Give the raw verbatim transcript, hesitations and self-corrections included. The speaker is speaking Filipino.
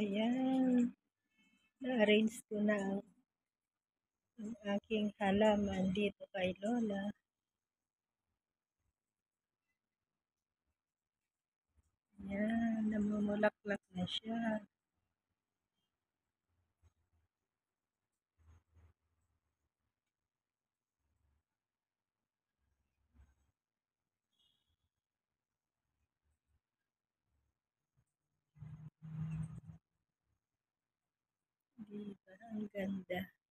Ayan, na-arrange ko na ang ang aking halaman dito kay Lola. Ayan, namumulaklak na siya. Di ba ang ganda?